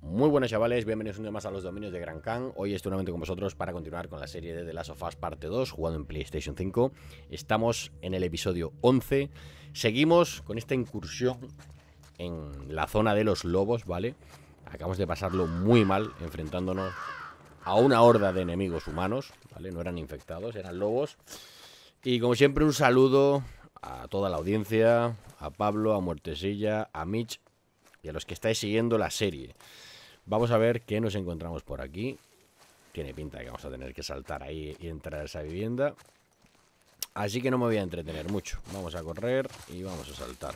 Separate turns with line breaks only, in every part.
Muy buenas chavales, bienvenidos un día más a los dominios de Gran Khan. Hoy estoy nuevamente con vosotros para continuar con la serie de The Last of Us parte 2, jugando en PlayStation 5. Estamos en el episodio 11. Seguimos con esta incursión en la zona de los lobos, ¿vale? Acabamos de pasarlo muy mal, enfrentándonos a una horda de enemigos humanos, ¿vale? No eran infectados, eran lobos. Y como siempre, un saludo a toda la audiencia, a Pablo, a Muertesilla, a Mitch y a los que estáis siguiendo la serie. Vamos a ver qué nos encontramos por aquí. Tiene pinta de que vamos a tener que saltar ahí y entrar a esa vivienda. Así que no me voy a entretener mucho. Vamos a correr y vamos a saltar.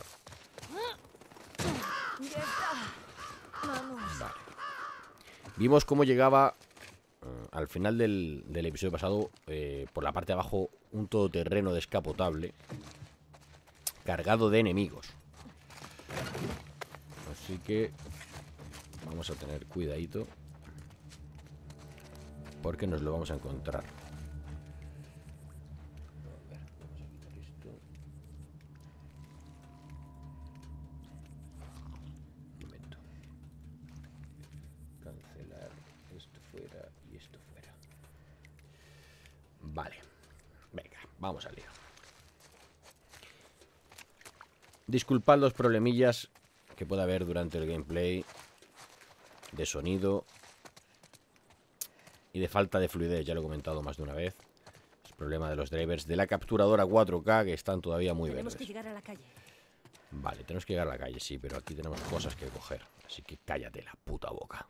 Vale. Vimos cómo llegaba al final del episodio pasado, por la parte de abajo, un todoterreno descapotable cargado de enemigos. Así que vamos a tener cuidadito, porque nos lo vamos a encontrar. A ver, vamos a quitar esto. Un momento. Cancelar esto fuera y esto fuera. Vale. Venga, vamos al lío. Disculpad los problemillas que pueda haber durante el gameplay de sonido y de falta de fluidez, ya lo he comentado más de una vez. Es el problema de los drivers de la capturadora 4K, que están todavía muy verdes.
Tenemos que llegar a la calle.
Vale, tenemos que llegar a la calle, sí, pero aquí tenemos cosas que coger. Así que cállate la puta boca.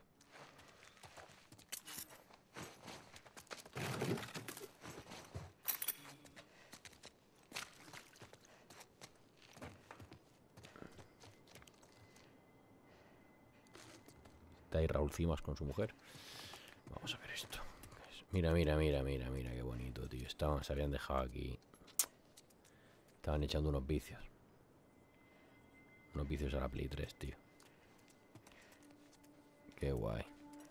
Está ahí Raúl Cimas con su mujer. Vamos a ver esto. Mira, mira, mira, mira, mira, qué bonito, tío. Se habían dejado aquí. Estaban echando unos vicios. Unos vicios a la Play 3, tío. Qué guay.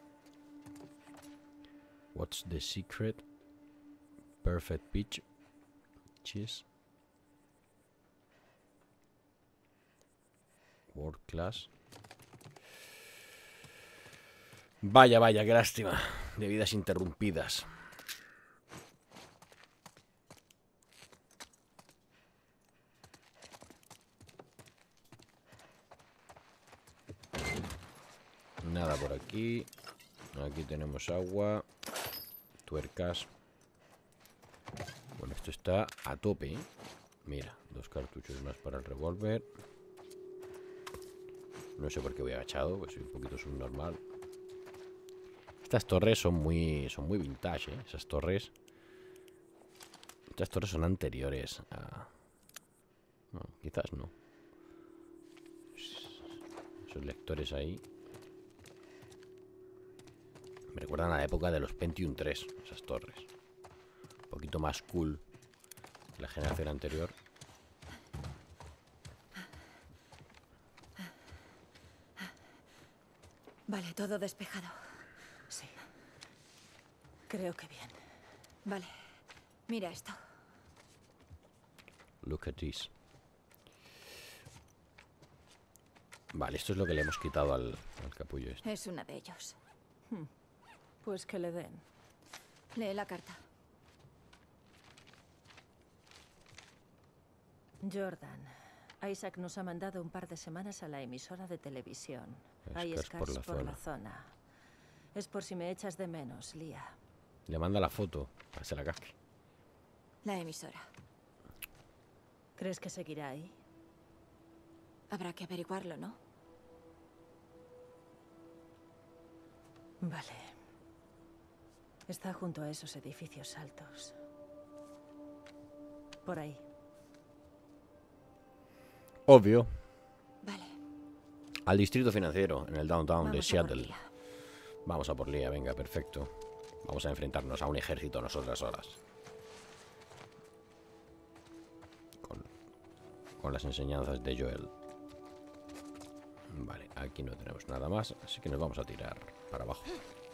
What's the secret? Perfect pitch. Cheese. World class. Vaya, vaya, qué lástima. De vidas interrumpidas. Nada por aquí. Aquí tenemos agua. Tuercas. Bueno, esto está a tope, ¿eh? Mira, 2 cartuchos más para el revólver. No sé por qué voy agachado, pues soy un poquito subnormal. Estas torres son muy vintage, ¿eh? Esas torres. Estas torres son anteriores a... No, quizás no. Esos lectores ahí me recuerdan a la época de los Pentium 3, esas torres. Un poquito más cool que la generación anterior.
Vale, todo despejado. Sí. Creo que bien. Vale. Mira esto.
Look at this. Vale, esto es lo que le hemos quitado al capullo este.
Es una de ellos. Pues que le den. Lee la carta. Jordan, Isaac nos ha mandado un par de semanas a la emisora de televisión. Hay scars por la zona. Es por si me echas de menos, Lia.
Le manda la foto para que se la casque.
La emisora. ¿Crees que seguirá ahí? Habrá que averiguarlo, ¿no? Vale. Está junto a esos edificios altos. Por ahí.
Obvio.
Vale.
Al distrito financiero, en el downtown de
Vamos a por
Seattle.
Lia.
Vamos a por Lia, venga, perfecto. Vamos a enfrentarnos a un ejército nosotras horas. Con las enseñanzas de Joel. Vale, aquí no tenemos nada más, así que nos vamos a tirar para abajo.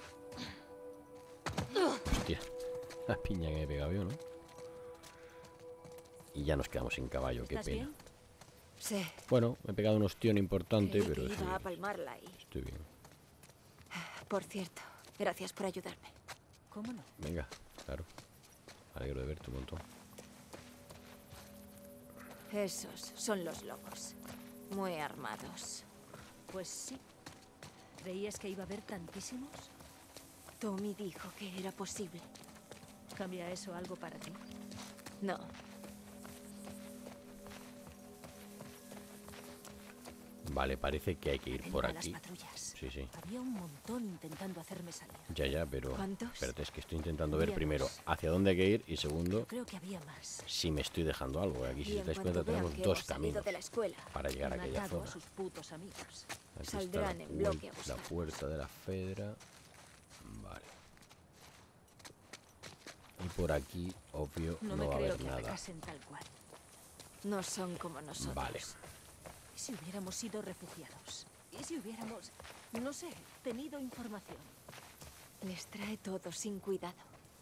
Hostia, la piña que me he pegado yo, ¿no? Y ya nos quedamos sin caballo, qué
¿Estás
pena.
bien? Sí.
Bueno, me he pegado un ostión importante,
Creí
pero
que iba a palmarla ahí.
estoy bien.
Por cierto, gracias por ayudarme.
¿Cómo no?
Venga, claro. Me alegro de verte un montón.
Esos son los lobos. Muy armados.
Pues sí. ¿Creías que iba a haber tantísimos?
Tommy dijo que era posible.
¿Cambia eso algo para ti?
No.
Vale, parece que hay que ir por
Las
aquí.
patrullas.
Sí, sí.
Había un montón intentando hacerme salir.
Ya, pero...
¿Cuántos?
Espérate, es que estoy intentando ver
Había
primero
más.
hacia dónde hay que ir y segundo,
Creo que había más.
si me estoy dejando algo. Aquí, si
Y
os
en
dais
cuanto
cuenta,
vean
tenemos
que
dos
hemos salido
caminos
de la escuela,
para llegar a
Han
aquella
matado a
zona.
sus putos amigos.
Aquí
saldrán
está
en bloque a
la
buscarnos.
puerta de la Fedra. Vale. Y por aquí, obvio,
No
no
me
va a
creo
haber
que
nada.
atacasen tal cual.
No son como nosotros.
Vale.
¿Y si hubiéramos sido refugiados? ¿Y si hubiéramos, no sé, tenido información?
Les trae todo sin cuidado.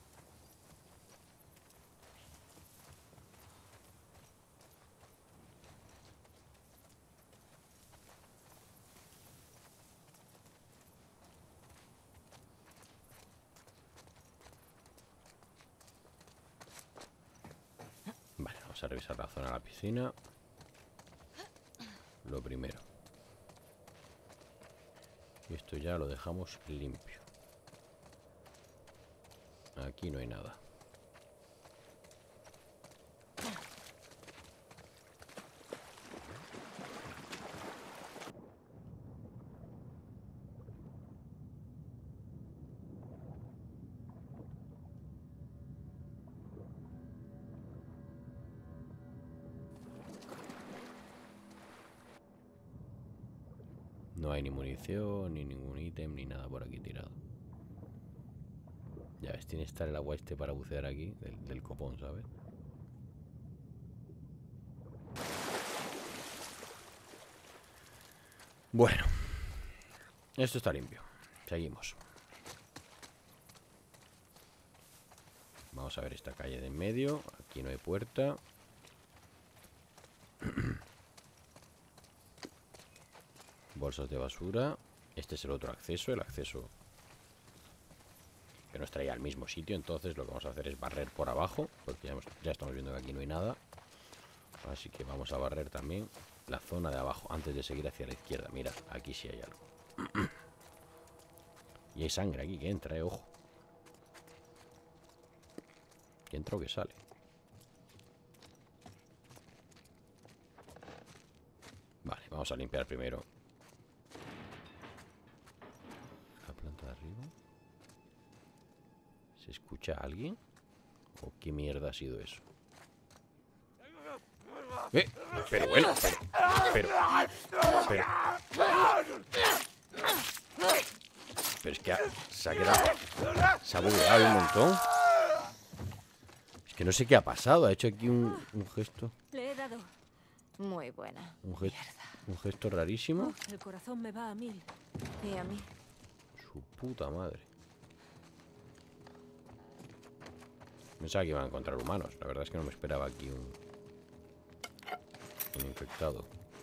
Vale, vamos a revisar la zona de la piscina. Lo primero. Y esto ya lo dejamos limpio. Aquí no hay nada. No hay ni munición, ni ningún ítem, ni nada por aquí tirado. Ya ves, tiene que estar el agua este para bucear aquí, del copón, ¿sabes? Bueno, esto está limpio. Seguimos. Vamos a ver esta calle de en medio. Aquí no hay puerta. Bolsas de basura. Este es el otro acceso, el acceso que nos traía al mismo sitio. Entonces lo que vamos a hacer es barrer por abajo, porque ya estamos viendo que aquí no hay nada. Así que vamos a barrer también la zona de abajo antes de seguir hacia la izquierda. Mira, aquí sí hay algo. Y hay sangre aquí que entra, ojo. Que entra o que sale. Vale, vamos a limpiar primero la planta de arriba. ¿Se escucha a alguien? ¿O qué mierda ha sido eso? Pero bueno, pero es que se ha quedado, se ha bugueado un montón. Es que no sé qué ha pasado. Ha hecho aquí un gesto.
Le he dado.
Muy buena.
Un gesto rarísimo.
El corazón me va a 1000.
Y a mí.
Su puta madre. Pensaba que iban a encontrar humanos. La verdad es que no me esperaba aquí un infectado.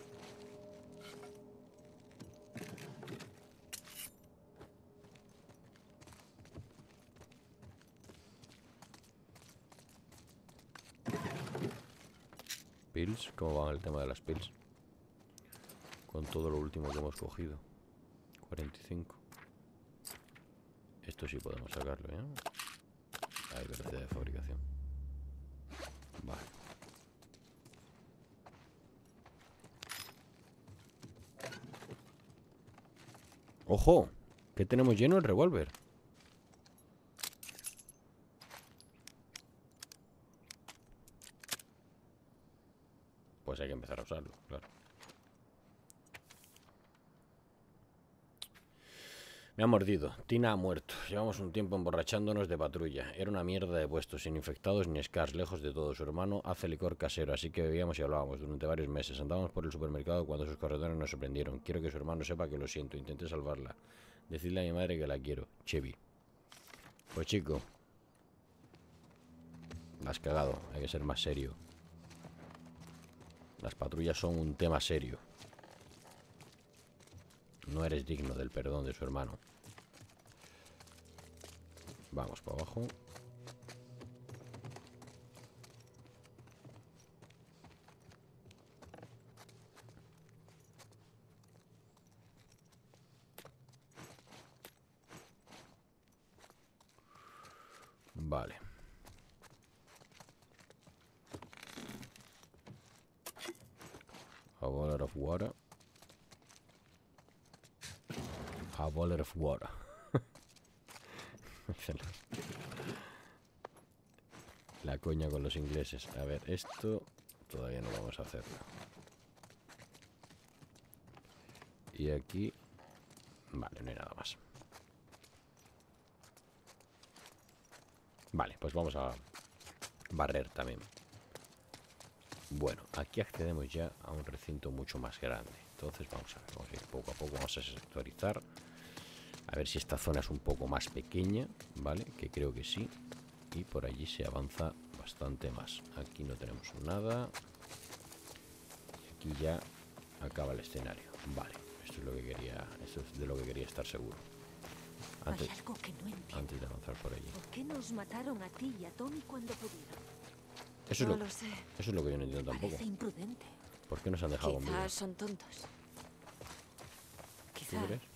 Pills, ¿cómo va el tema de las pills? Con todo lo último que hemos cogido. 45. Esto sí podemos sacarlo, ¿eh? Hay velocidad de fabricación. Vale. ¡Ojo! Que tenemos lleno el revólver. Pues hay que empezar a usarlo, claro. Me ha mordido. Tina ha muerto. Llevamos un tiempo emborrachándonos de patrulla. Era una mierda de puesto, sin infectados ni scars, lejos de todo. Su hermano hace licor casero, así que bebíamos y hablábamos durante varios meses. Andábamos por el supermercado cuando sus corredores nos sorprendieron. Quiero que su hermano sepa que lo siento. Intenté salvarla. Decidle a mi madre que la quiero. Chevy. Pues chico, la has cagado. Hay que ser más serio. Las patrullas son un tema serio. No eres digno del perdón de su hermano. Vamos para abajo. Vale. A bottle of water. A bottle of water. La coña con los ingleses. A ver, esto todavía no vamos a hacerlo. Y aquí... Vale, no hay nada más. Vale, pues vamos a barrer también. Bueno, aquí accedemos ya a un recinto mucho más grande. Entonces vamos a ir poco a poco, vamos a sectorizar. A ver si esta zona es un poco más pequeña, ¿vale? Que creo que sí. Y por allí se avanza bastante más. Aquí no tenemos nada. Y aquí ya acaba el escenario. Vale, esto es lo que quería, esto es de lo que quería estar seguro.
Hay algo que no entiendo.
Antes de avanzar por allí.
¿Por qué nos mataron a ti y a Tommy cuando pudieron?
Eso
No lo sé.
Eso es lo que yo no entiendo tampoco.
Parece imprudente.
¿Por qué nos han dejado con vida?
Quizás son tontos.
¿Tú
Quizá.
crees?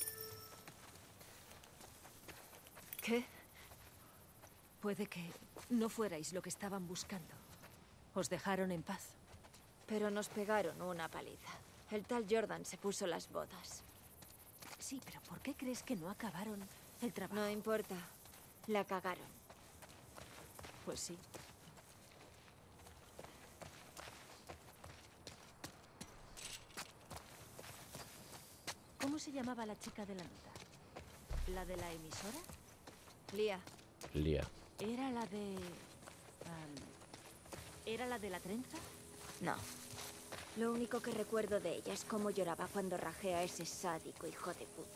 ¿Qué?
Puede que no fuerais lo que estaban buscando. Os dejaron en paz.
Pero nos pegaron una paliza. El tal Jordan se puso las botas.
Sí, pero ¿por qué crees que no acabaron el trabajo?
No importa. La cagaron.
Pues sí. ¿Cómo se llamaba la chica de la nota? ¿La de la emisora?
Lía.
Lía.
¿Era la de... ¿Era la de la trenza?
No. Lo único que recuerdo de ella es cómo lloraba cuando rajé a ese sádico hijo de puta.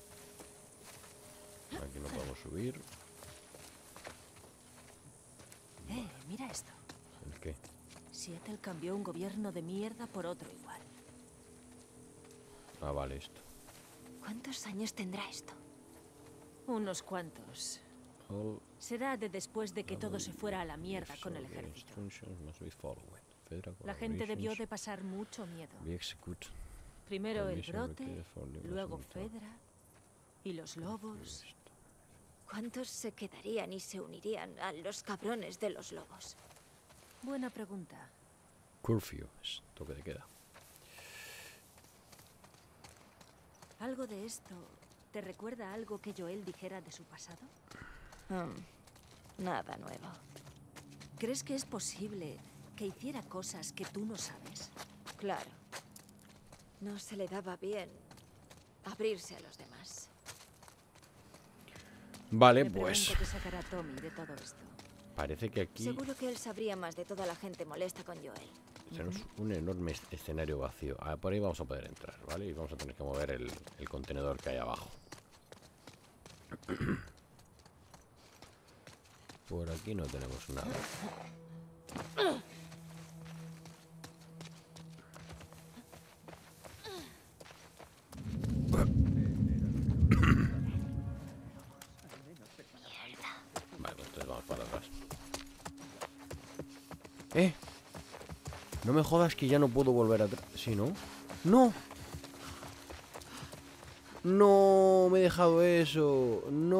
Aquí no podemos subir.
Mira esto.
¿El qué?
Seattle cambió un gobierno de mierda por otro igual.
Ah, vale, esto.
¿Cuántos años tendrá esto?
Unos cuantos.
All
Será de después de que todo se fuera a la mierda con el ejército. La gente debió de pasar mucho miedo. Primero el brote, luego Fedra y los lobos.
¿Cuántos se quedarían y se unirían a los cabrones de los lobos?
Buena pregunta.
Curfew, es toque de queda.
¿Algo de esto te recuerda a algo que Joel dijera de su pasado?
Nada nuevo.
¿Crees que es posible que hiciera cosas que tú no sabes?
Claro. No se le daba bien abrirse a los demás.
Vale,
Me
pues
pregunto qué sacará Tommy de todo esto.
parece que aquí
Seguro que él sabría más de toda la gente molesta con Joel.
tenemos un enorme escenario vacío. Ah, por ahí vamos a poder entrar, ¿vale? Y vamos a tener que mover el contenedor que hay abajo. Por aquí no tenemos nada. Vale, pues entonces vamos para atrás. No me jodas que ya no puedo volver atrás. ¿Sí, no? ¡No! ¡No! Me he dejado eso.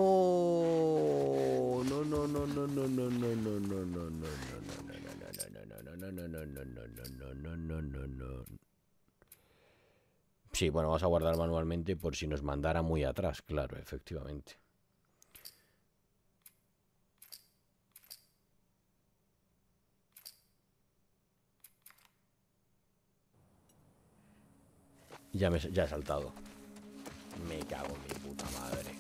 ¡No! No, no, no, no, no, no, no, no, no, no, no, no. Sí, bueno, vamos a guardar manualmente por si nos mandara muy atrás, claro, efectivamente. Ya he saltado. Me cago en mi puta madre.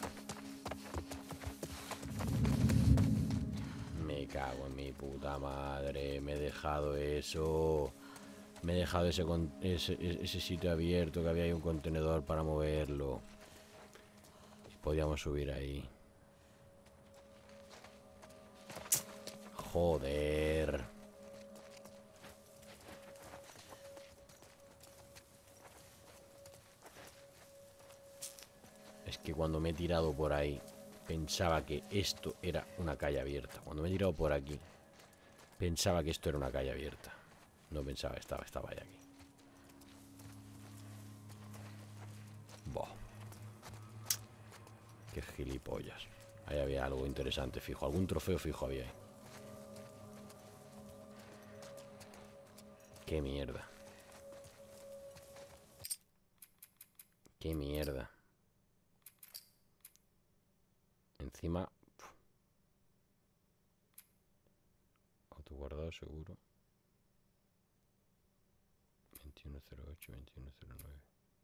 Me cago en mi puta madre. Me he dejado eso. Me he dejado ese sitio abierto, que había ahí un contenedor para moverlo. Y podíamos subir ahí. Joder. Es que cuando me he tirado por ahí Pensaba que esto era una calle abierta. Cuando me he tirado por aquí, pensaba que esto era una calle abierta. No pensaba que estaba ahí aquí. Boh. Qué gilipollas. Ahí había algo interesante, fijo. Algún trofeo fijo había ahí. Qué mierda. Qué mierda. Encima... Autoguardado seguro. 2108, 2109.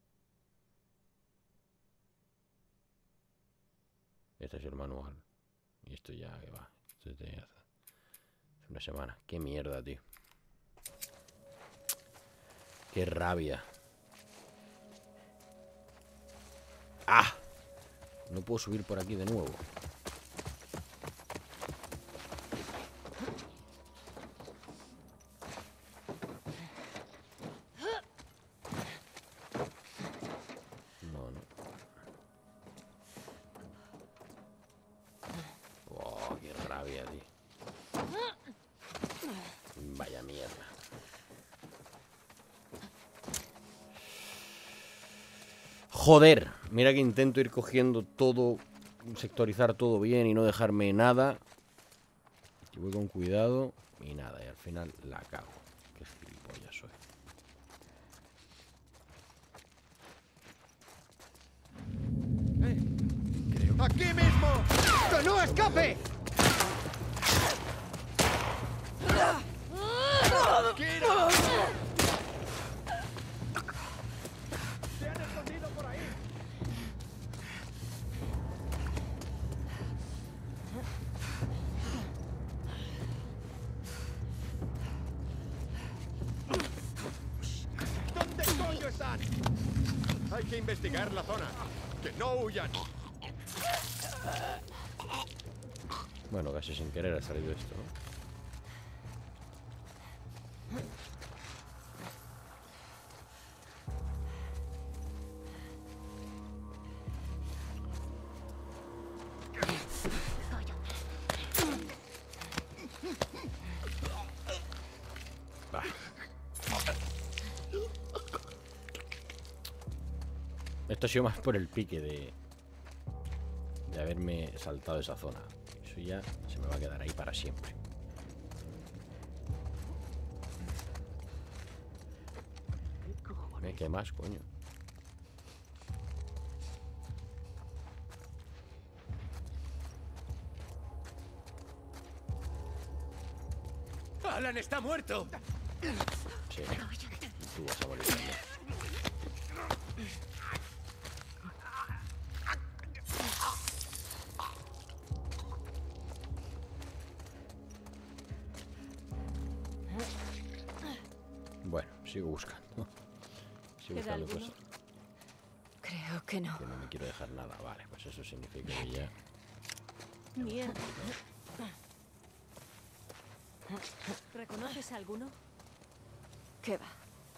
Este es el manual. Y esto ya que va. Esto es de hace una semana. Qué mierda, tío. Qué rabia. ¡Ah! No puedo subir por aquí de nuevo. No, no. Oh, qué rabia, tío. Vaya mierda. Joder, mira que intento ir cogiendo todo, sectorizar todo bien y no dejarme nada. Y voy con cuidado y nada, y al final la cago. Qué gilipollas soy.
Creo. ¡Aquí mismo! ¡Que no escape! ¡Kira! ¡Se han escondido por ahí! ¿Dónde coño están? Hay que investigar la zona. ¡Que no huyan!
Bueno, casi sin querer ha salido esto, ¿no? Bah. Esto ha sido más por el pique de haberme saltado esa zona. Eso ya se me va a quedar ahí para siempre. ¿Qué más, coño?
¡Alan está muerto!
Sí, tú vas a morir también. Bueno, sigo buscando. Sigo
¿Queda
buscando
alguno?
cosas.
Creo que no.
Que no me quiero dejar nada. Vale, pues eso significa que ya...
Mierda. ¿Reconoces a alguno?
¿Qué va?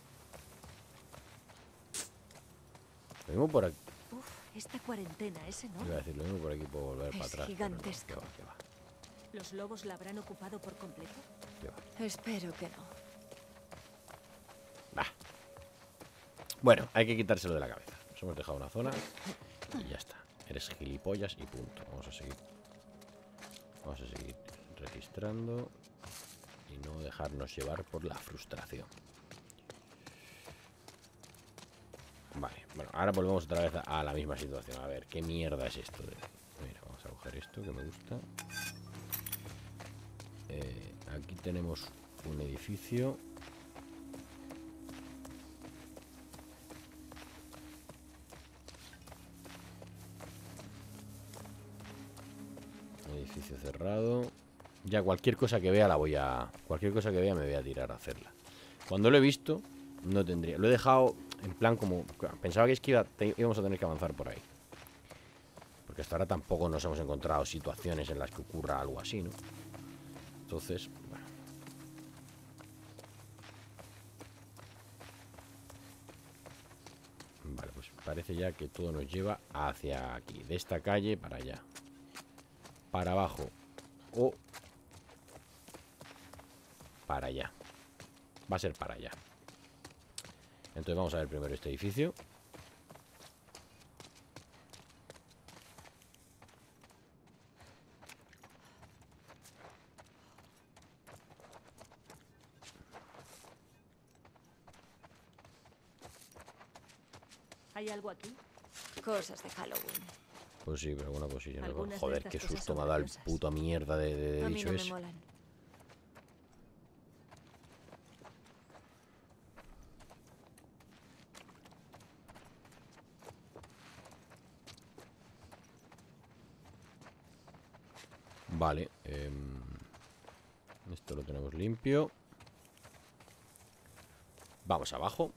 Lo mismo por aquí.
Uf, esta cuarentena, ese no.
Iba a decir, lo mismo por aquí puedo volver
Es
para atrás.
gigantesco.
Pero no, que va,
¿Los lobos la habrán ocupado por completo?
que va, que va.
Espero que no.
Bah. Bueno, hay que quitárselo de la cabeza. Nos hemos dejado una zona y ya está. Eres gilipollas y punto. Vamos a seguir. Vamos a seguir registrando y no dejarnos llevar por la frustración. Vale, bueno, ahora volvemos otra vez a la misma situación. A ver, ¿qué mierda es esto? Mira, vamos a coger esto que me gusta. Aquí tenemos un edificio. Edificio cerrado. Ya cualquier cosa que vea la voy a... Cualquier cosa que vea me voy a tirar a hacerla. Cuando lo he visto, no tendría... Lo he dejado en plan como... Pensaba que es que íbamos a tener que avanzar por ahí. Porque hasta ahora tampoco nos hemos encontrado situaciones en las que ocurra algo así, ¿no? Entonces, bueno. Vale, pues parece ya que todo nos lleva hacia aquí. De esta calle para allá. para abajo o para allá. Va a ser para allá. Entonces vamos a ver primero este edificio.
¿Hay algo aquí?
Cosas de Halloween.
Pues sí, pero alguna cosilla. ¿No?
Algunas de
Joder,
estas
qué
cosas
susto
son
me ha dado el
valiosas.
puta mierda de
A mí
bicho
no me
ese.
molan.
Vale. Esto lo tenemos limpio. Vamos abajo.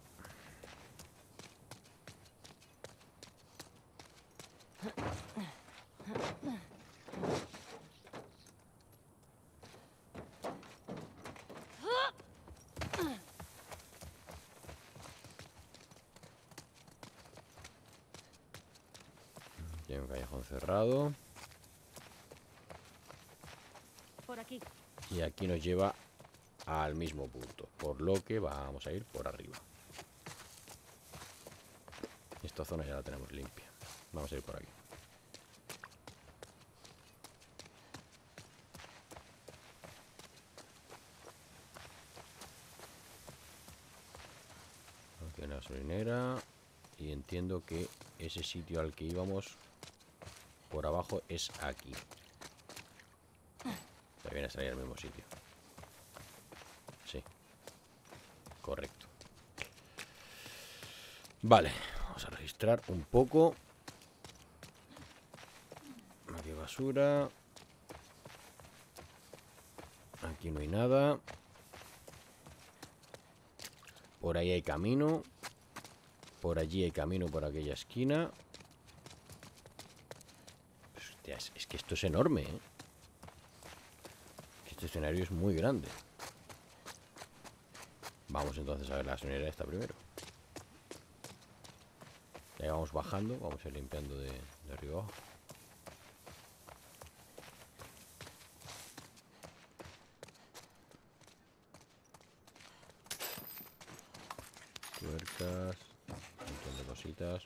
Tiene un callejón cerrado.
Por aquí.
Y aquí nos lleva al mismo punto. Por lo que vamos a ir por arriba. Esta zona ya la tenemos limpia. Vamos a ir por aquí. Aquí hay una gasolinera. Y entiendo que ese sitio al que íbamos por abajo es aquí. Te viene a salir al mismo sitio. Sí. Correcto. Vale. Vamos a registrar un poco. Aquí hay basura. Aquí no hay nada. Por ahí hay camino. Por allí hay camino por aquella esquina. Hostia, es que esto es enorme, ¿eh? Este escenario es muy grande. Vamos entonces a ver la gasolinera esta primero. Ya vamos bajando, vamos a ir limpiando de arriba abajo. Tuercas, un montón de cositas.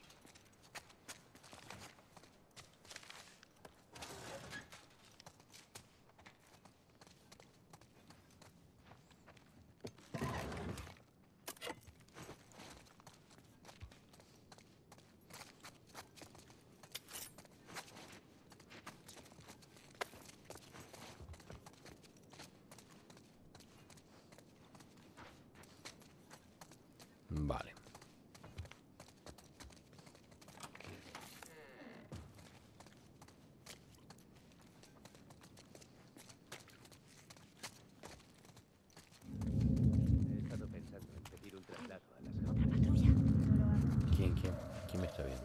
Vale.
He estado pensando en pedir un traslado a las jaulas.
Patrulla.
¿Quién me está viendo?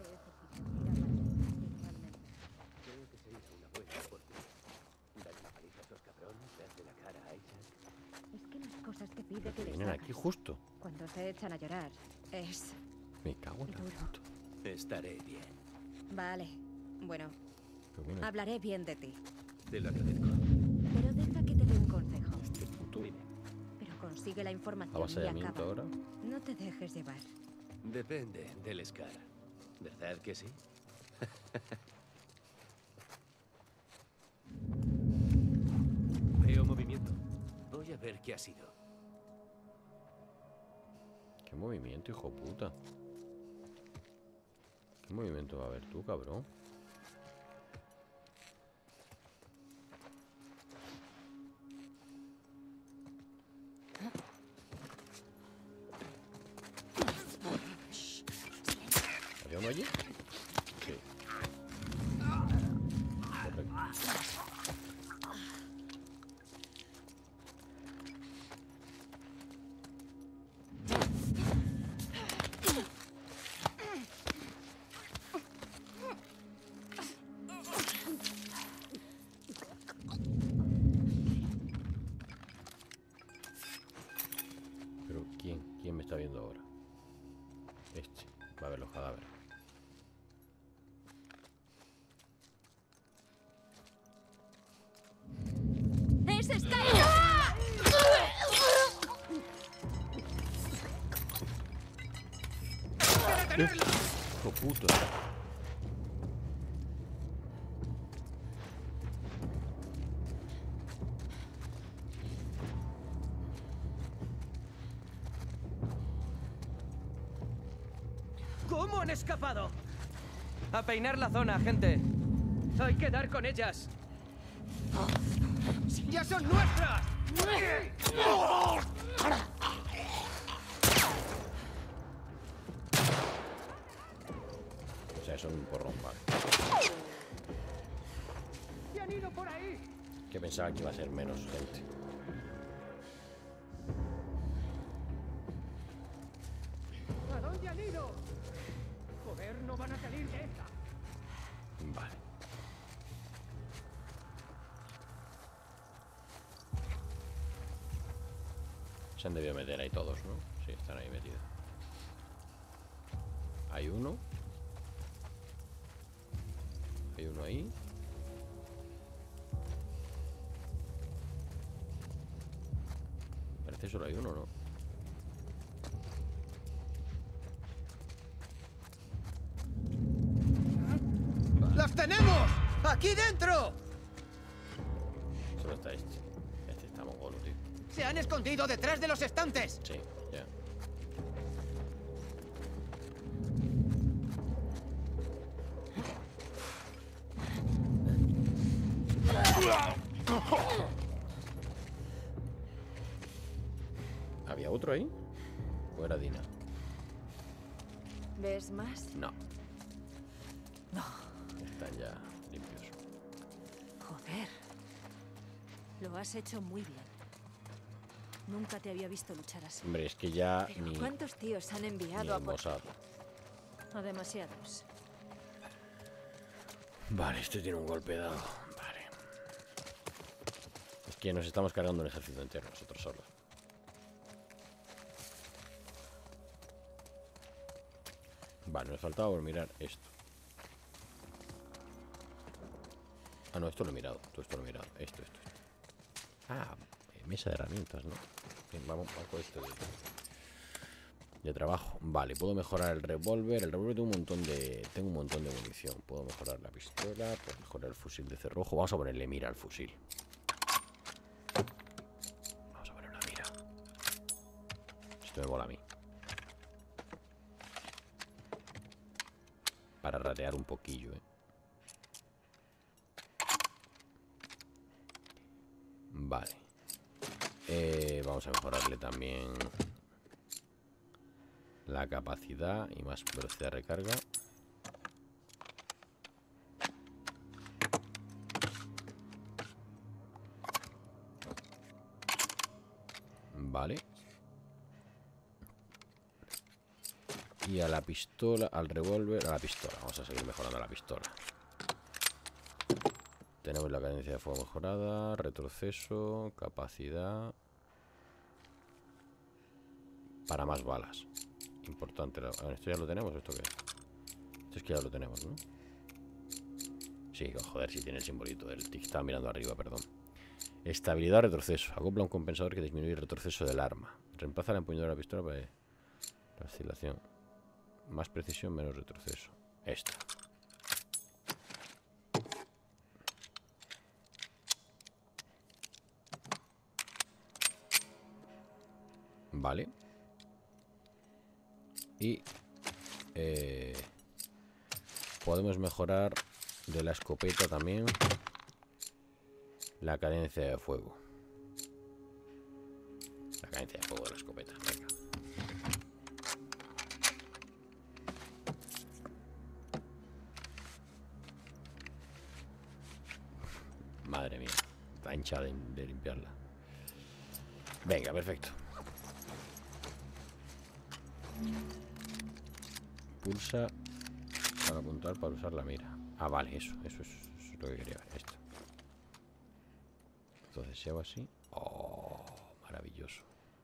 Creo que sería una buena oportunidad. Dar una paliza a esos cabrones, darle la cara a Isaac.
Es que las cosas que pide que les
Vienen
hagas
aquí justo.
cuando se echan a llorar es...
Me cago en la
Duro.
puta.
Estaré bien.
Vale, bueno,
Pero bueno,
hablaré bien de ti.
Te lo agradezco.
Pero deja que te dé un consejo.
este puto
Dime.
Pero consigue la información y
avasallamiento
acaba.
ahora.
No te dejes llevar.
Depende del Scar. ¿Verdad que sí? Veo movimiento. Voy a ver qué ha sido.
¿Qué movimiento, hijo puta? ¿Qué movimiento va a haber tú, cabrón? ¿Había uno allí? Sí. Correcto. Pero ¿quién me está viendo ahora? Este. Va a ver los cadáveres.
¡Se está ¡Ah!
¡Hijo puto!
¿Cómo han escapado? A peinar la zona, gente. Hay que dar con ellas. ¡Ya son nuestras!
O sea, son un porrón, vale.
¿Qué han ido por ahí?
Que pensaba que iba a ser menos gente.
¿A dónde han ido? Joder, no van a salir de esta.
Vale. Se han debido meter ahí todos, ¿no? Sí, están ahí metidos. Hay uno. Hay uno ahí. Parece que solo hay uno, ¿no?
¡Las tenemos! ¡Aquí dentro!
Solo está este. Este está mongolo, tío.
¡Se han escondido detrás de los estantes!
Sí, ya. ¿Había otro ahí? ¿O era Dina?
¿Ves más?
No. Están ya limpios.
Joder. Lo has hecho muy bien. Nunca te había visto luchar así.
Hombre, es que ya
Pero
ni
¿cuántos tíos han enviado
el
a por
Mossad.
A demasiados.
Vale, este tiene un golpe dado. Vale. Es que nos estamos cargando un ejército entero nosotros solos. Vale, nos faltaba por mirar esto. Ah, no, esto lo he mirado. Todo esto lo he mirado. Esto. Ah, mesa de herramientas, ¿no? Bien, vamos con esto de trabajo. Vale, puedo mejorar el revólver. El revólver tengo un montón de munición. Puedo mejorar la pistola. Puedo mejorar el fusil de cerrojo. Vamos a ponerle mira al fusil. Vamos a poner una mira. Esto me mola a mí. Para ratear un poquillo, Vale. Vamos a mejorarle también la capacidad y más velocidad de recarga. Vale. Y a la pistola, al revólver, a la pistola. Vamos a seguir mejorando la pistola. Tenemos la cadencia de fuego mejorada, retroceso, capacidad. Para más balas. Importante. ¿Esto ya lo tenemos? ¿Esto qué es? Esto es que ya lo tenemos, ¿no? Sí, joder, sí tiene el simbolito del tic. Estaba mirando arriba, perdón. Estabilidad, retroceso. Acopla un compensador que disminuye el retroceso del arma. Reemplaza la empuñadura de la pistola para la oscilación. Más precisión, menos retroceso. Esta. Vale. Y podemos mejorar de la escopeta también la cadencia de fuego. La cadencia de fuego de la escopeta. Venga. Madre mía. Está hinchada de limpiarla. Venga, perfecto. Pulsa para apuntar, para usar la mira. Ah, vale, eso es lo que quería ver. Esto. Entonces si hago así. Oh, maravilloso.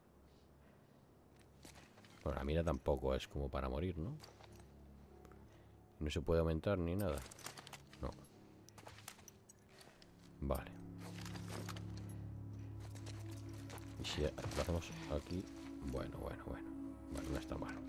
Bueno, la mira tampoco es como para morir, ¿no? No se puede aumentar ni nada. No. Vale. si lo hacemos aquí... Bueno. Vale, no está mal.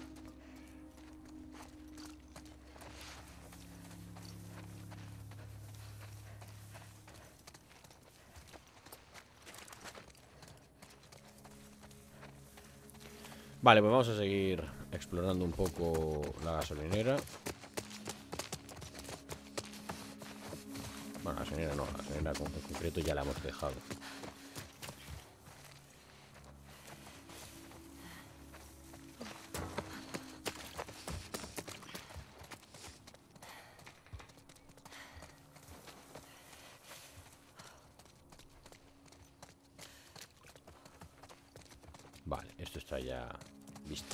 Vale, pues vamos a seguir explorando un poco la gasolinera. Bueno, la gasolinera no, la gasolinera en concreto ya la hemos dejado. Vale, esto está ya visto.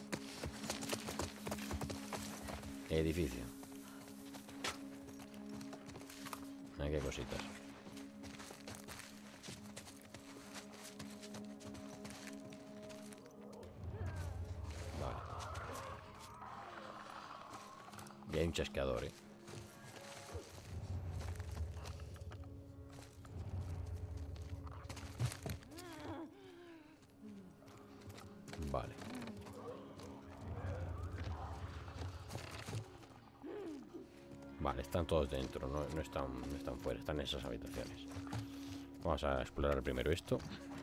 Edificio. Ay, qué cositas. Vale. Y hay un chasqueador, ¿eh? Vale. Vale, están todos dentro, no están fuera, están en esas habitaciones. Vamos a explorar primero esto.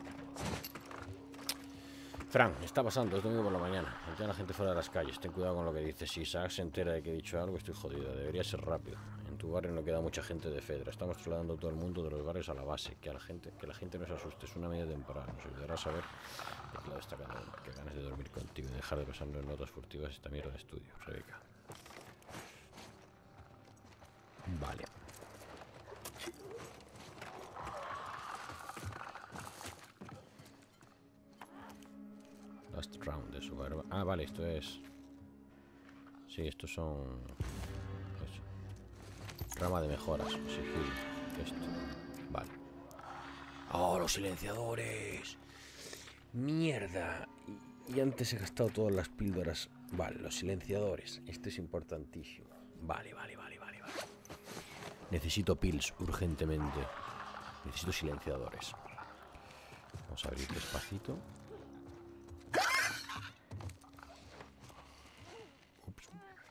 Fran, está pasando, es domingo por la mañana. Mantén a la gente fuera de las calles, ten cuidado con lo que dices. Si Isaac se entera de que he dicho algo, estoy jodido. Debería ser rápido. En tu barrio no queda mucha gente de Fedra. Estamos trasladando todo el mundo de los barrios a la base. Que la gente no se asuste, es una medida temporal. Nos ayudará a saber de qué lado está cada uno. Que ganas de dormir contigo y dejar de pasarnos notas furtivas esta mierda de estudio, Rebeca. Vale. Last round de su barba. Ah, vale, esto es... Sí, estos son... Eso. Rama de mejoras. Sigilo. Esto. Vale. ¡Oh, los silenciadores! ¡Mierda! Y antes he gastado todas las píldoras. Vale, los silenciadores. Esto es importantísimo. Vale. Necesito pills urgentemente. Necesito silenciadores. Vamos a abrir despacito. Ups.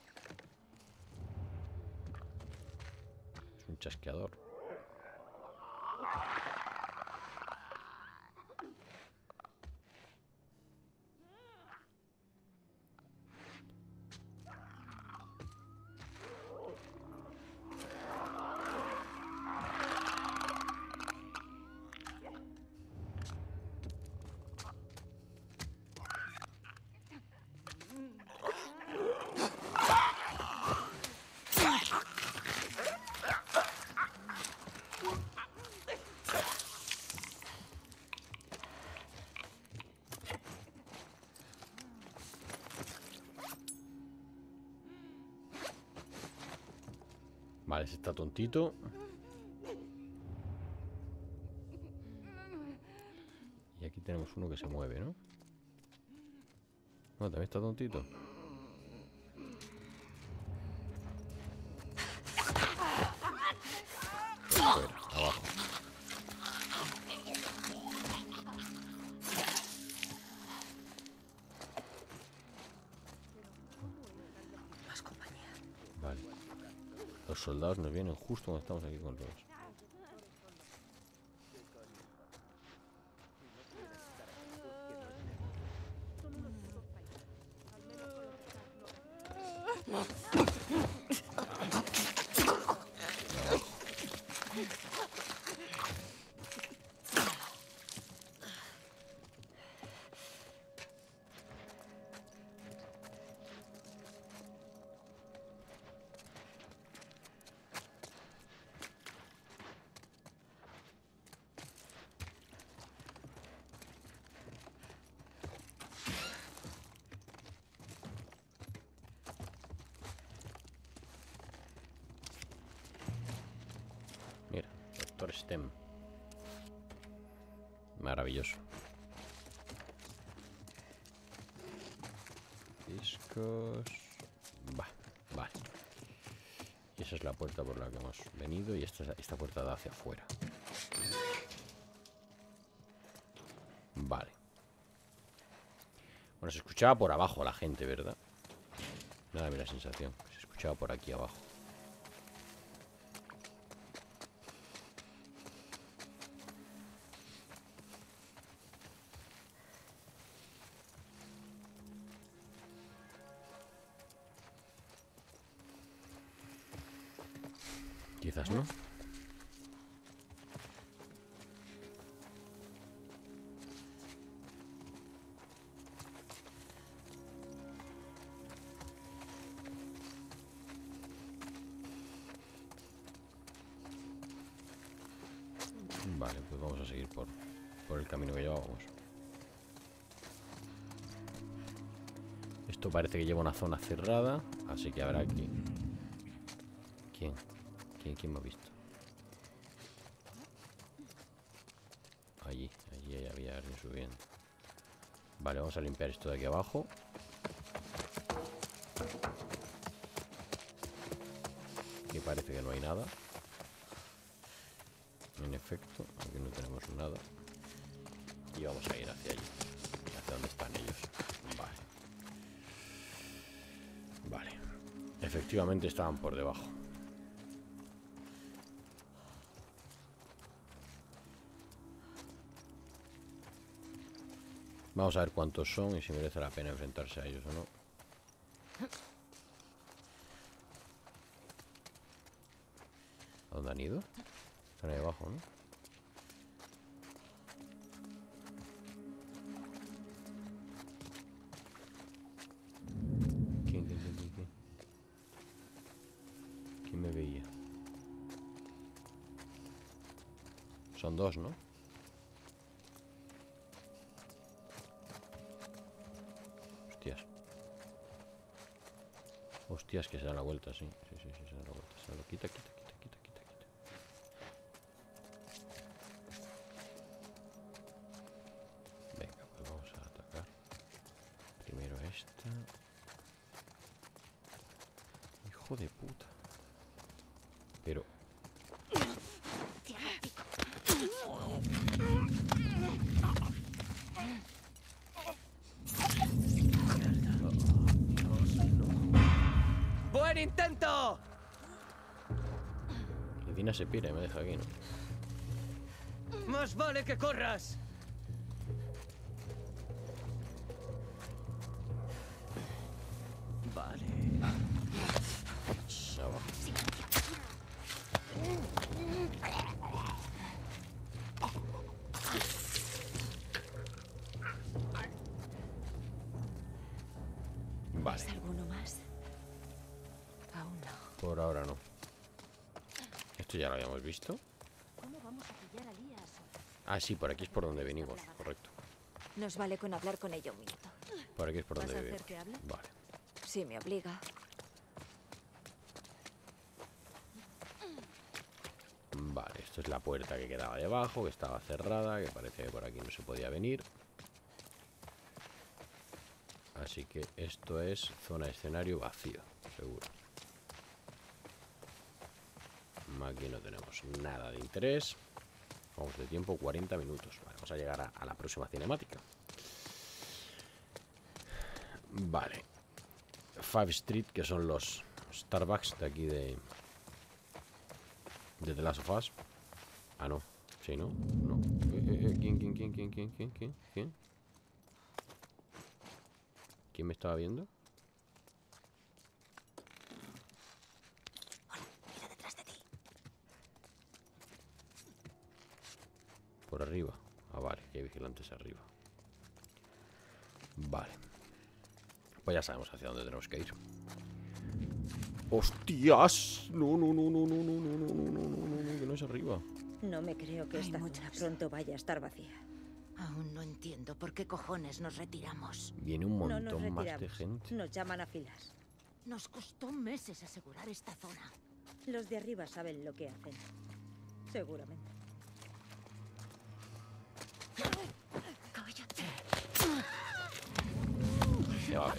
Es un chasqueador. Vale, ese está tontito. Y aquí tenemos uno que se mueve, ¿no? No, también está tontito. Fuera, abajo. Vale. Los soldados nos vienen justo cuando estamos aquí con los... Mira, Doctor STEM. Maravilloso. Discos. Vale. Y esa es la puerta por la que hemos venido. Y esta puerta da hacia afuera. Bueno, se escuchaba por abajo la gente, ¿verdad? Me da a mí la sensación. Se escuchaba por aquí abajo. Quizás no. Vale, pues vamos a seguir por el camino que llevábamos. Esto parece que lleva una zona cerrada, así que habrá aquí... ¿Quién me ha visto? Allí había alguien subiendo. Vale, vamos a limpiar esto de aquí abajo. Aquí parece que no hay nada. En efecto, aquí no tenemos nada. Y vamos a ir hacia allí, hacia donde están ellos. Vale. Efectivamente estaban por debajo. Vamos a ver cuántos son y si merece la pena enfrentarse a ellos o no. ¿A dónde han ido? Están ahí abajo, ¿no? ¿Quién me veía? Son dos, ¿no? Hostias, que se da la vuelta, sí. Sí, se da la vuelta. Se da la... Quita. Venga, pues vamos a atacar. Primero esta. Hijo de puta. Pero...
¡Buen intento!
Y Dina se pira y me deja aquí, ¿no?
¡Más vale que corras! Vale.
Abajo. Vale.
¿Es alguno más? Aún no.
Por ahora no. Esto ya lo habíamos visto.
¿Cómo vamos a pillar a Lía a solas?
Ah, sí, por aquí es por donde venimos. Correcto.
Nos vale con hablar con ella un minuto.
Por aquí es por
¿Vas
donde
a
venimos.
hacer que hable?
Vale.
Si me obliga.
Vale, esto es la puerta que quedaba debajo, que estaba cerrada, que parece que por aquí no se podía venir. Así que esto es zona de escenario vacío, seguro. Aquí no tenemos nada de interés. Vamos de tiempo 40 minutos. Vale, vamos a llegar a la próxima cinemática. Vale. Five Street, que son los Starbucks de aquí de The Last of Us. Ah, no. Sí, ¿no? No. ¿Quién? ¿Quién me estaba viendo?
Hola, mira detrás de ti.
Por arriba. Ah, vale, que hay vigilantes arriba. Vale. Pues ya sabemos hacia dónde tenemos que ir. ¡Hostias! No, que no es arriba.
No me creo que
Hay
esta zona
muchas.
pronto vaya a estar vacía.
Aún no entiendo por qué cojones nos retiramos.
Viene un
No nos
montón más de
retiramos.
gente.
Nos llaman a filas.
Nos costó meses asegurar esta zona.
Los de arriba saben lo que hacen. Seguramente.
Cállate.
Ya va a ver.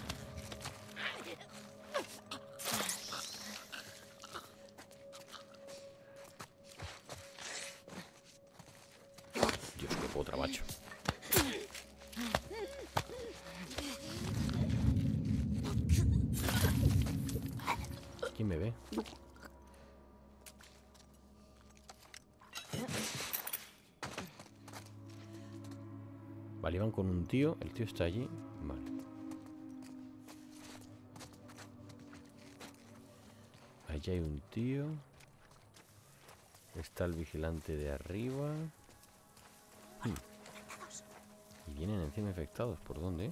Dios, qué potra, macho. me ve. Vale, iban con un tío. El tío está allí. Vale. Allí hay un tío. Está el vigilante de arriba. Y vienen encima infectados. ¿Por dónde?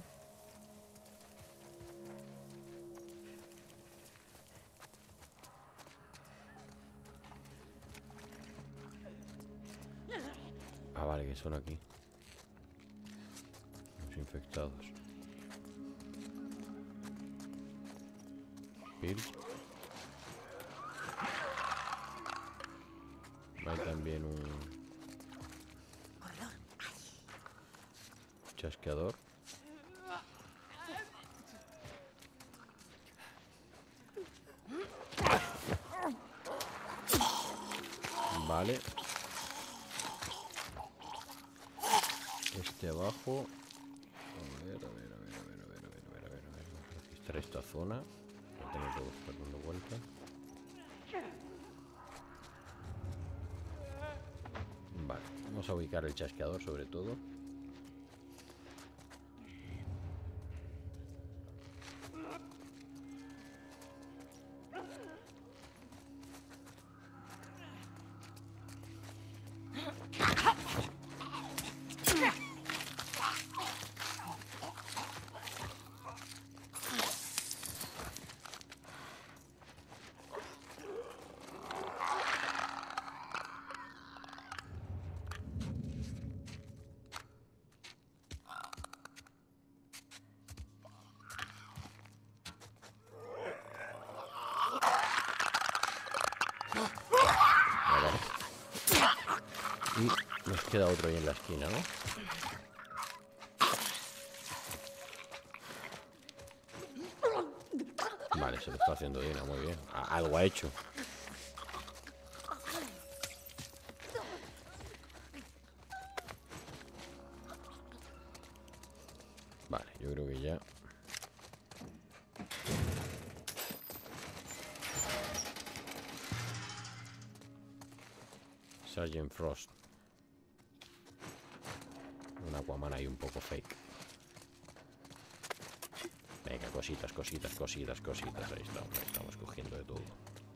Ah, vale, que son aquí. Los infectados. Bill. Hay también un chasqueador. Vale. Este abajo. A ver. Registrar esta zona. No tengo que buscar dando vuelta. Vale, vamos a ubicar el chasqueador sobre todo. Y nos queda otro ahí en la esquina, ¿no? Vale, se lo está haciendo Dina, muy bien. Algo ha hecho. Vale, yo creo que ya. Sergeant Frost. Un Aquaman ahí un poco fake. Venga, cositas. Ahí estamos cogiendo de todo.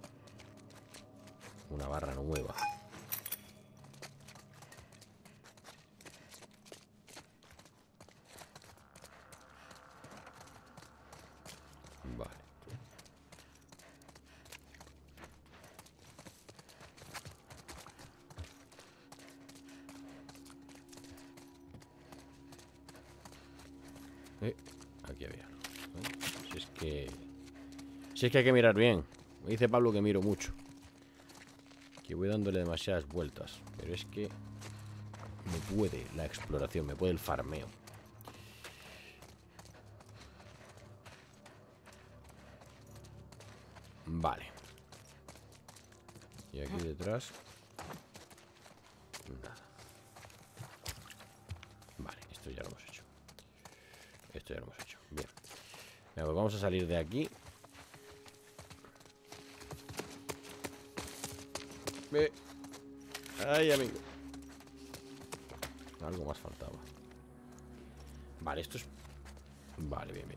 Una barra nueva. Vale. Aquí había. Si es que hay que mirar bien. Me dice Pablo que miro mucho. Que voy dándole demasiadas vueltas. Pero es que me puede la exploración, me puede el farmeo. Vale. Y aquí detrás nada. Vale, esto ya lo hemos hecho. Bien. Venga, pues vamos a salir de aquí. Ay, amigo. Algo más faltaba. Vale, esto es... Vale, bien.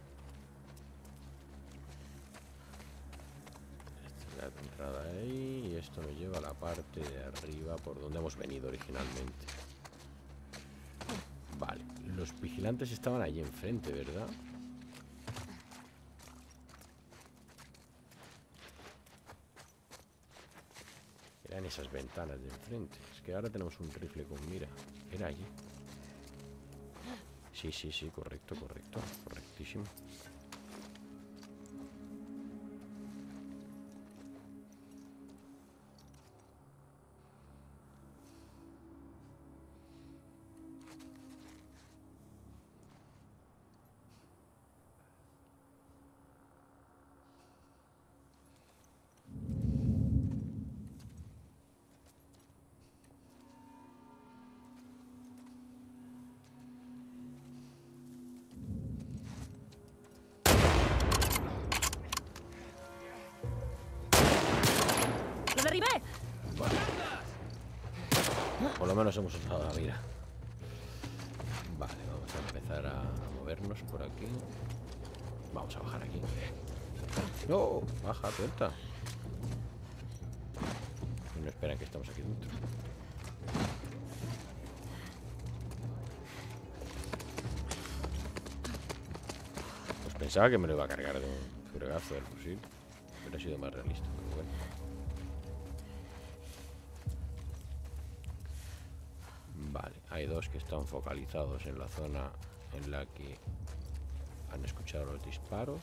Esta es la entrada ahí. Y esto me lleva a la parte de arriba por donde hemos venido originalmente. Vale, los vigilantes estaban allí enfrente, ¿verdad? Eran esas ventanas de enfrente. Es que ahora tenemos un rifle con mira. Era allí. Sí, correcto. Correctísimo.
derribé!
Vale. Por lo menos hemos usado la vida. Vale, vamos a empezar a movernos por aquí. Vamos a bajar aquí. ¡No! Baja, puerta. Y no esperan que estamos aquí dentro. Pues pensaba que me lo iba a cargar de un fregazo del fusil. Pero ha sido más realista, pero bueno. Vale, hay dos que están focalizados en la zona en la que han escuchado los disparos.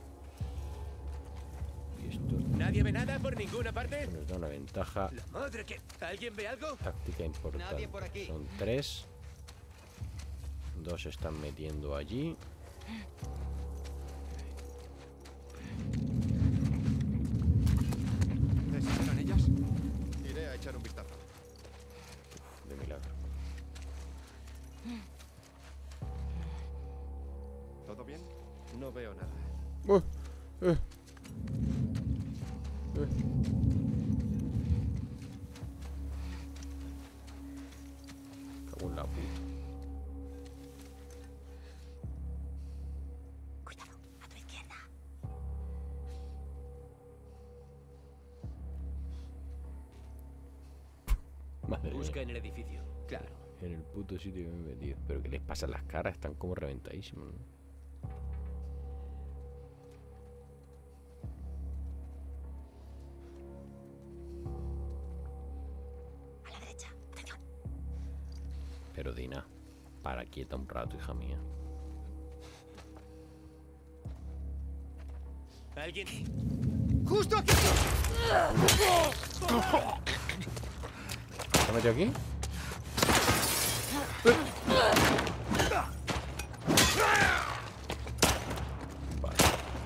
Y esto
¿Nadie ve nada por ninguna parte?
nos da una ventaja
La madre que... ¿Alguien ve algo?
táctica importante.
Nadie por aquí.
Son 3. 2 se están metiendo allí.
¿Esas eran ellas? Iré a echar un vistazo.
De milagro.
¿Todo bien? No veo nada.
Cago en la puta.
Cuidado, a tu izquierda.
Madre mía.
Busca en el edificio. Claro.
En el puto sitio que me he metido. Pero ¿qué les pasa a las caras? Están como reventadísimos, ¿no?
A la derecha. Atención.
Pero Dina, para quieta un rato, hija mía.
¿Alguien?
¡Justo aquí!
¿Se ha metido aquí? Vale.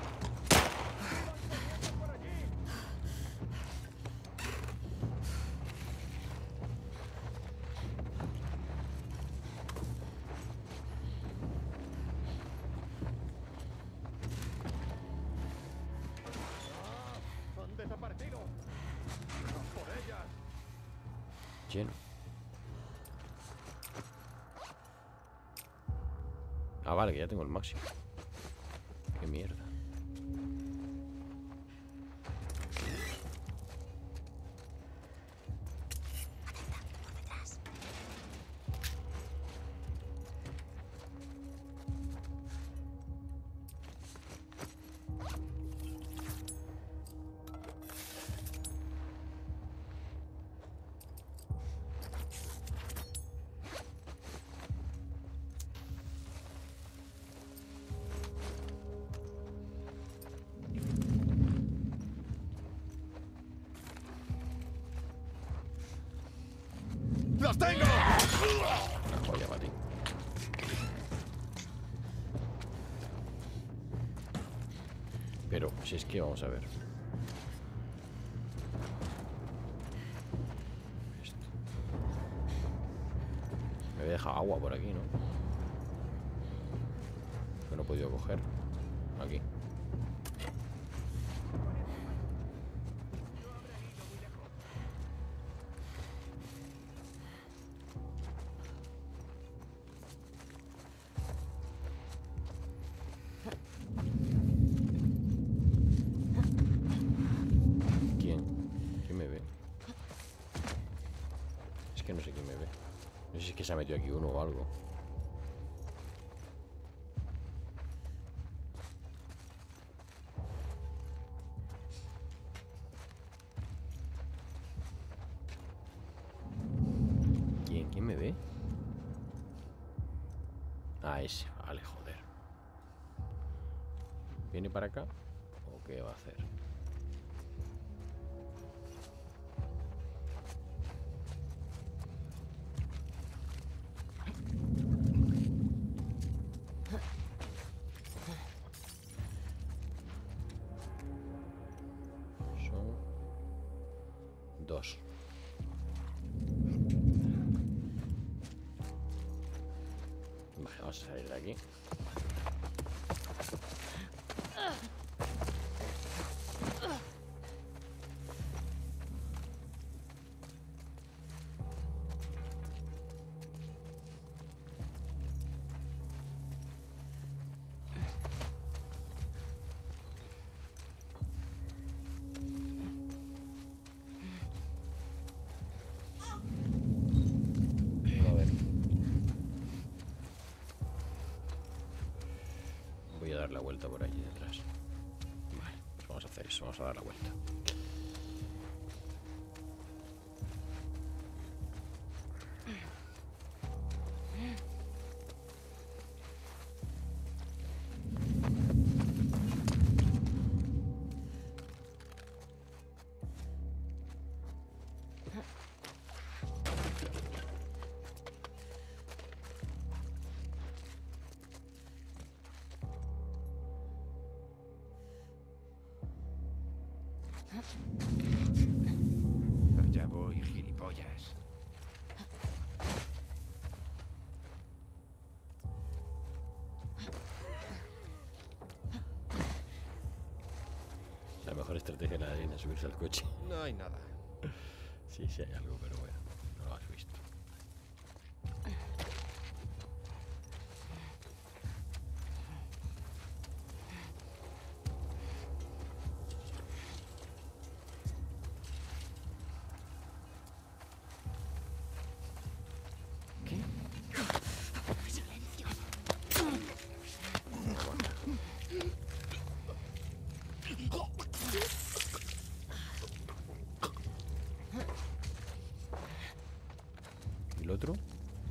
¡Han desaparecido! ¡Por ellas!
Lleno. Ah, vale, que ya tengo el máximo. Qué mierda.
¡Los tengo!
Una joya, Mati. Pero, si es que vamos a ver. Esto. Me había dejado agua por aquí, ¿no? Que no he podido coger. Aquí. ¿Quién? ¿Quién me ve? Es que no sé quién me ve. No sé si es que se ha metido aquí uno o algo. ¿Quién me ve? Ah, ese. Vale, joder. ¿Viene para acá? ¿O qué va a hacer? Son 2. Vale, vamos a salir de aquí. dar la vuelta por allí detrás. Vale, pues vamos a hacer eso, vamos a dar la vuelta.
Ya voy, gilipollas.
La mejor estrategia de la arena es subirse al coche.
No hay nada.
Sí, sí hay algo, pero bueno, no lo has visto. ¿Y el otro?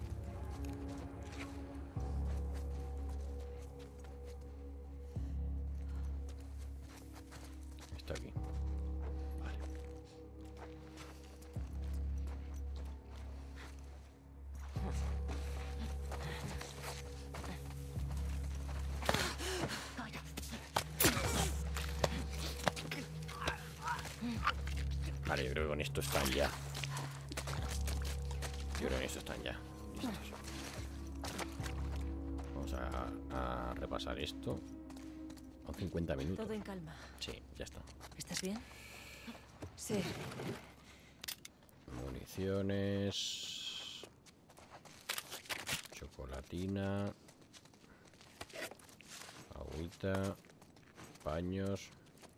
Está aquí. Vale. Vale, yo creo que con esto están ya. Yo creo que esto están ya. Listos. Vamos a repasar esto. Son 50 minutos.
Todo en calma.
Sí, ya está.
¿Estás bien? Sí.
Municiones. Chocolatina. Agüita. Paños.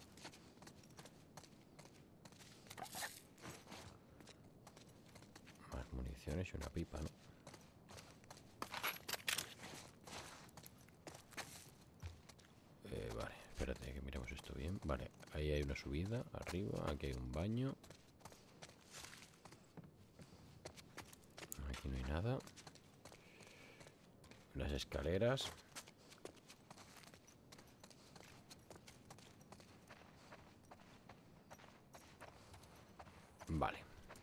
Más municiones y una pipa, ¿no? Vale, espérate que miremos esto bien. Vale, ahí hay una subida arriba. Aquí hay un baño. Aquí no hay nada. Unas escaleras. Vale.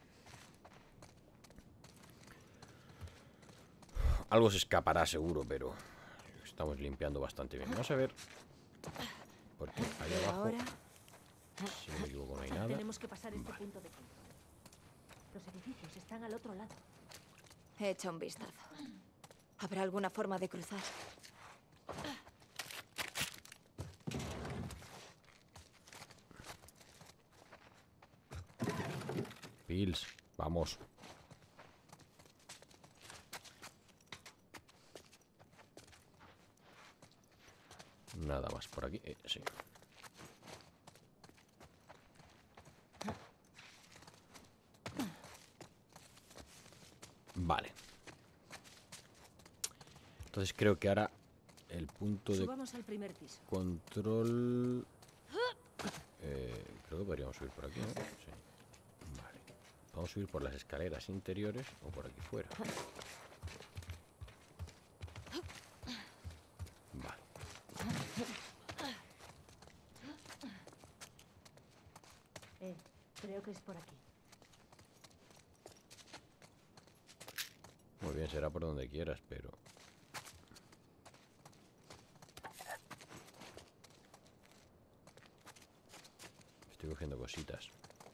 Algo se escapará seguro, pero estamos limpiando bastante bien. Vamos a ver. Porque ahí abajo,
Ahora
si no me equivoco, no hay nada.
tenemos que pasar este punto de filtro. Los edificios están al otro lado.
He hecho un vistazo. ¿Habrá alguna forma de cruzar?
Pills, vamos. Nada más por aquí. Sí. Vale. Entonces creo que ahora el punto de
Subamos al primer piso.
control... creo que podríamos subir por aquí, ¿no? Sí. Vale. Vamos a subir por las escaleras interiores o por aquí fuera. Vale.
Creo que es por aquí.
Muy bien, será por donde quieras, pero... Estoy cogiendo cositas.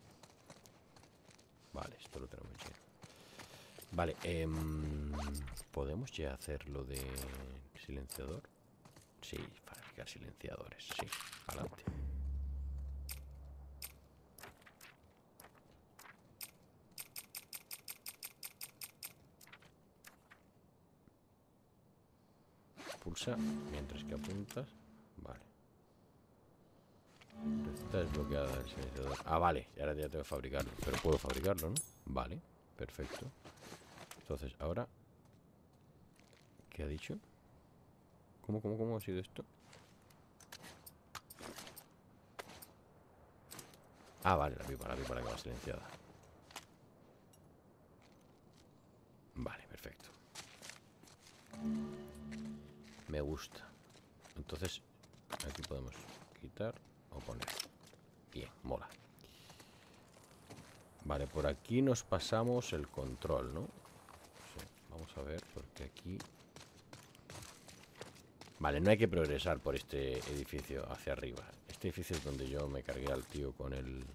Vale, esto lo tenemos lleno. Vale, ¿podemos ya hacer lo de silenciador? Sí, fabricar silenciadores, sí, adelante. Pulsa mientras que apuntas. Vale. Está desbloqueada el silenciador. Ah, vale, y ahora ya tengo que fabricarlo. Pero puedo fabricarlo, ¿no? Vale, perfecto. Entonces, ahora... ¿Qué ha dicho? ¿Cómo ha sido esto? Ah, vale, la pipa que va silenciada. Vale, perfecto. Me gusta. Entonces, aquí podemos quitar o poner. Bien, mola. Vale, por aquí nos pasamos el control, ¿no? Sí, vamos a ver, porque aquí... Vale, no hay que progresar por este edificio hacia arriba. Este edificio es donde yo me cargué al tío con el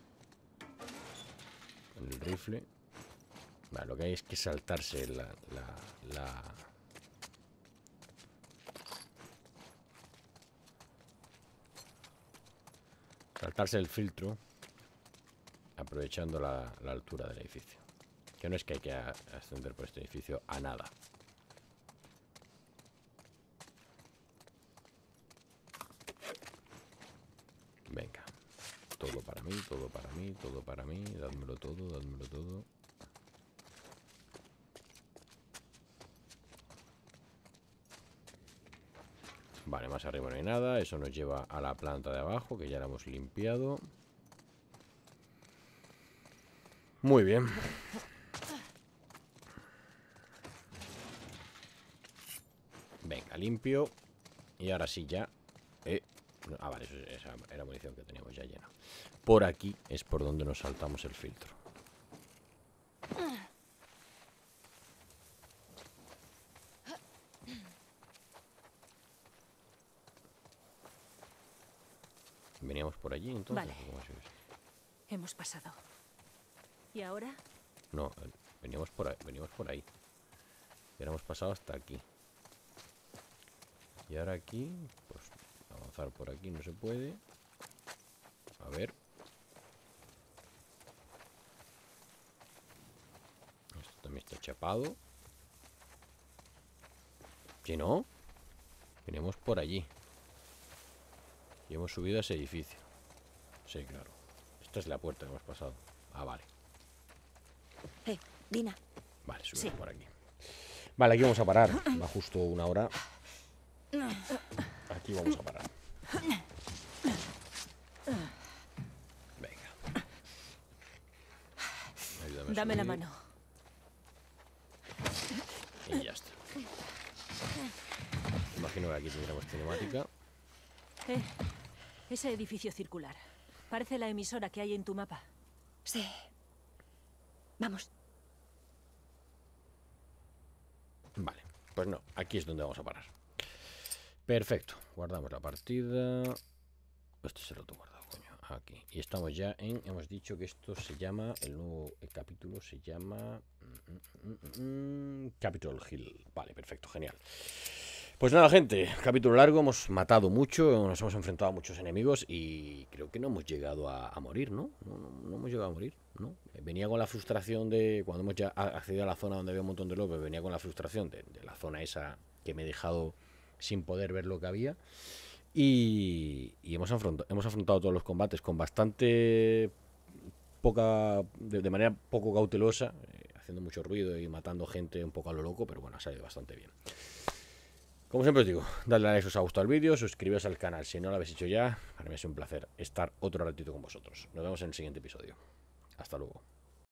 rifle. Vale, lo que hay es que saltarse saltarse el filtro, aprovechando la altura del edificio. Que no es que hay que ascender por este edificio a nada. Venga. Todo para mí, todo para mí, todo para mí. Dádmelo todo, dádmelo todo. Vale, más arriba no hay nada. Eso nos lleva a la planta de abajo, que ya la hemos limpiado. Muy bien. Venga, limpio. Y ahora sí ya... Ah, vale, esa era munición que teníamos ya llena. Por aquí es por donde nos saltamos el filtro. Veníamos por allí, entonces.
Vale. Hemos pasado. ¿Y ahora?
No, veníamos por ahí. Y ahora hemos pasado hasta aquí. Y ahora aquí, pues avanzar por aquí no se puede. A ver. Esto también está chapado. Si no, veníamos por allí. Y hemos subido a ese edificio. Sí, claro. Esta es la puerta que hemos pasado. Ah, vale.
Dina.
Vale, subimos por aquí. Vale, aquí vamos a parar. Va justo una hora. Aquí vamos a parar. Venga. Ayúdame a
Dame la
subir.
mano.
Y ya está. Imagino que aquí tendremos cinemática.
Ese edificio circular. Parece la emisora que hay en tu mapa.
Sí. Vamos.
Vale, pues no, aquí es donde vamos a parar. Perfecto, guardamos la partida. Este es el otro guardado, coño. Aquí. Y estamos ya en... Hemos dicho que esto se llama... El nuevo capítulo se llama... Capitol Hill. Vale, perfecto, genial. Pues nada, gente, capítulo largo, hemos matado mucho, nos hemos enfrentado a muchos enemigos y creo que no hemos llegado a morir, ¿no? No hemos llegado a morir, ¿no? Venía con la frustración de, cuando hemos ya accedido a la zona donde había un montón de lobos, venía con la frustración de la zona esa que me he dejado sin poder ver lo que había. Y hemos afrontado todos los combates con bastante poca, de manera poco cautelosa, haciendo mucho ruido y matando gente un poco a lo loco, pero bueno, ha salido bastante bien. Como siempre os digo, dadle a like si os ha gustado el vídeo, suscribiros al canal si no lo habéis hecho ya. Para mí es un placer estar otro ratito con vosotros. Nos vemos en el siguiente episodio. Hasta luego.